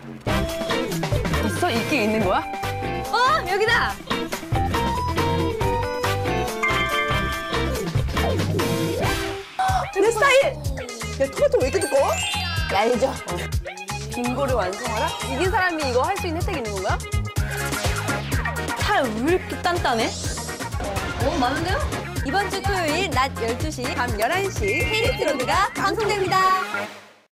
있어? 있긴 있는 거야? 여기다! 내 스타일! 야, 토마토 왜 이렇게 두꺼워? 얄죠? 빙고를 완성하라? 이긴 사람이 이거 할 수 있는 혜택이 있는 건가요? 살 왜 이렇게 단단해? 많은데요? 이번 주 토요일 낮 12시, 밤 11시 KBS 로드가 방송됩니다.